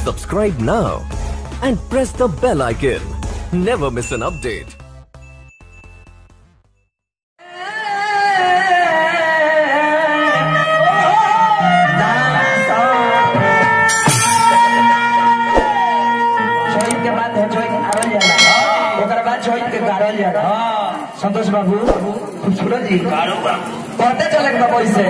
Subscribe now and press the bell icon. Never miss an update. Santosh बाबू खूबसूरत जी कहते चले बाबू इसे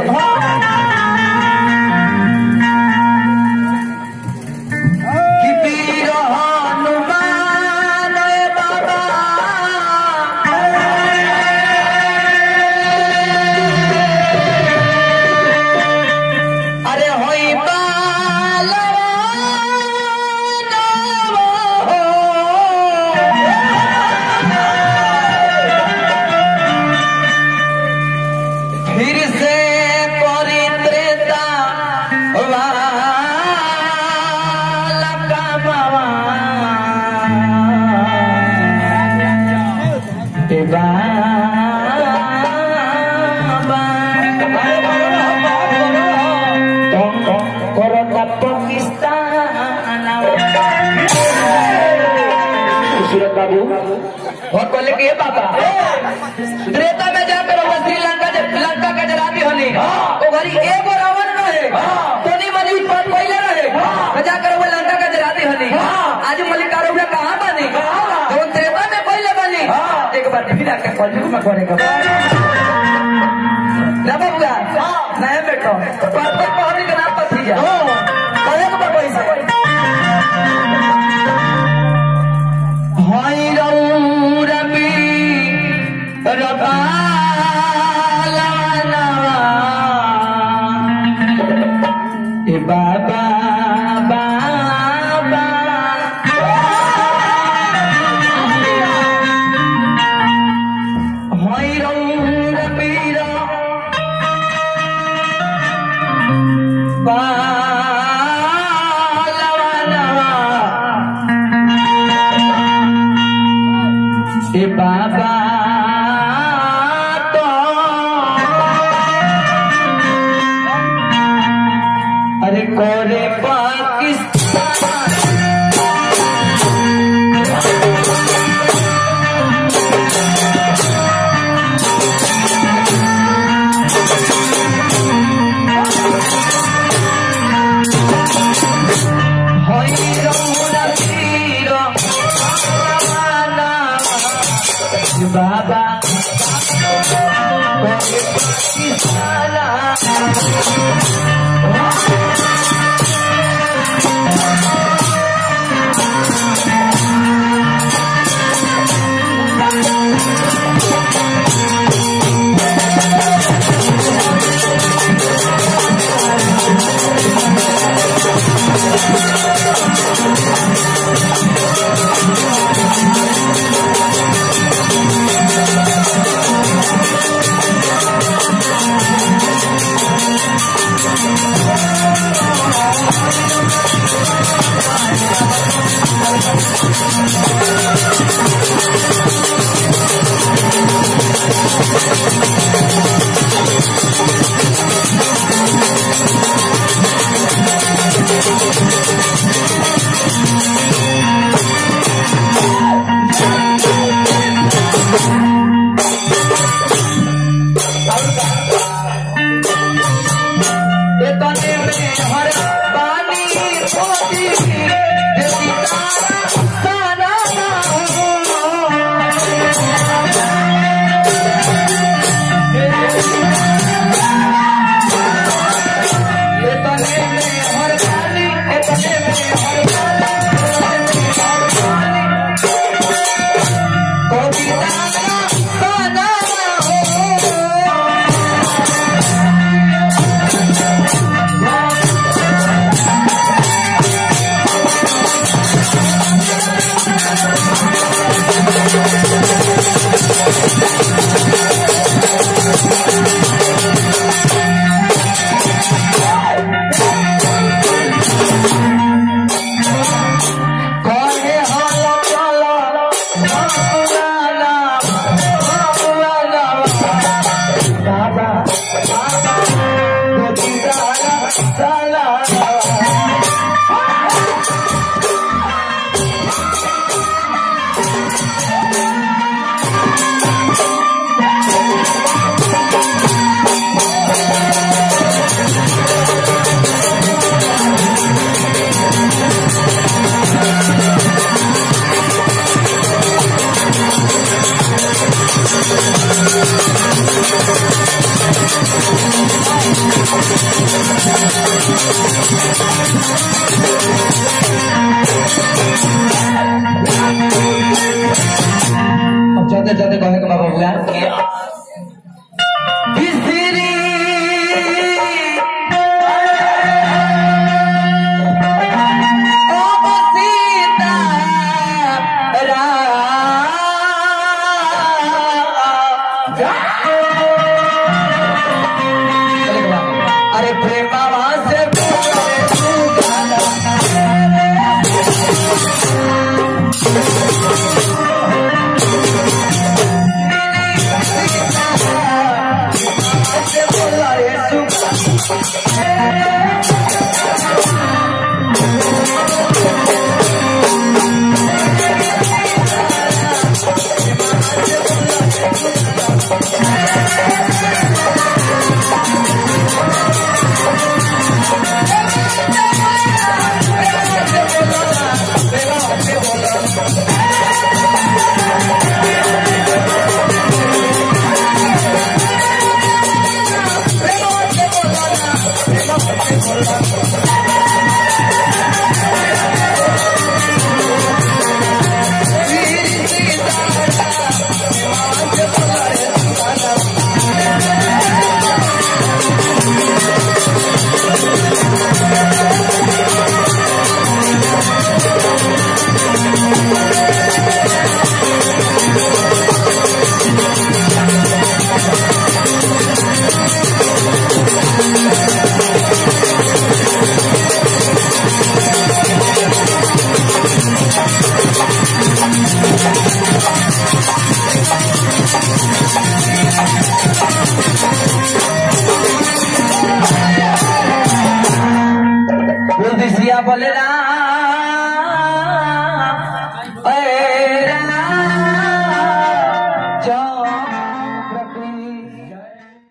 और बोले कि बाबा त्रेता में जाकर श्रीलंका लंका के जराती होनी तो घरी एगो रावण रहे तो नहीं मनी उत्पाद पहले रहे जाकर वो लंका के जराती होनी आज मल्लिका रुपया कहाँ बनी तो त्रेता में पहले बनी एक बार फिर आके कॉलेज में करेगा ना बाबूआ नया बेटो पहली का नाम पथी जा बाबा बाबा बाबा तो अरे कोरे पाकिस्तान बाबा बोलती सिया बोले राम